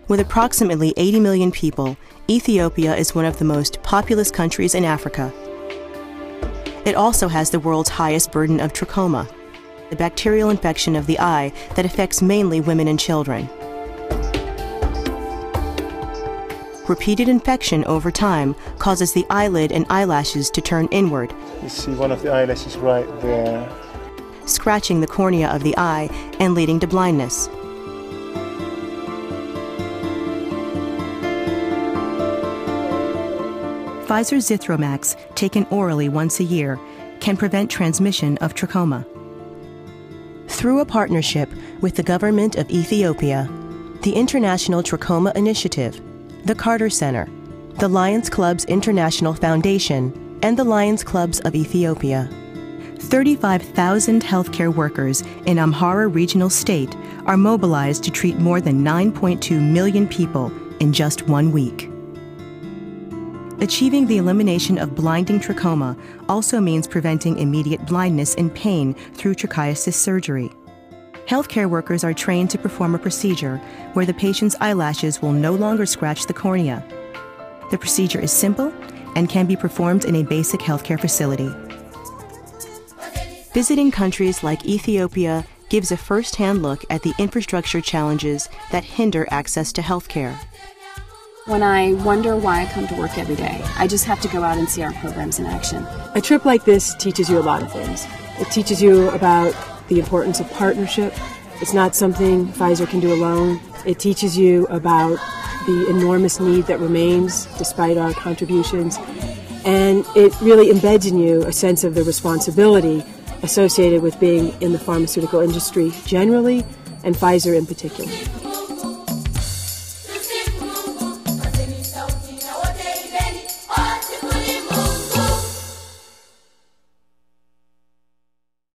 With approximately 80 million people, Ethiopia is one of the most populous countries in Africa. It also has the world's highest burden of trachoma, the bacterial infection of the eye that affects mainly women and children. Repeated infection over time causes the eyelid and eyelashes to turn inward. You see one of the eyelashes right there. Scratching the cornea of the eye and leading to blindness. Pfizer's Zithromax, taken orally once a year, can prevent transmission of trachoma. Through a partnership with the government of Ethiopia, the International Trachoma Initiative, the Carter Center, the Lions Clubs International Foundation, and the Lions Clubs of Ethiopia, 35,000 healthcare workers in Amhara Regional State are mobilized to treat more than 9.2 million people in just 1 week. Achieving the elimination of blinding trachoma also means preventing immediate blindness and pain through trichiasis surgery. Healthcare workers are trained to perform a procedure where the patient's eyelashes will no longer scratch the cornea. The procedure is simple and can be performed in a basic healthcare facility. Visiting countries like Ethiopia gives a first-hand look at the infrastructure challenges that hinder access to healthcare. When I wonder why I come to work every day, I just have to go out and see our programs in action. A trip like this teaches you a lot of things. It teaches you about the importance of partnership. It's not something Pfizer can do alone. It teaches you about the enormous need that remains despite our contributions. And it really embeds in you a sense of the responsibility associated with being in the pharmaceutical industry generally and Pfizer in particular.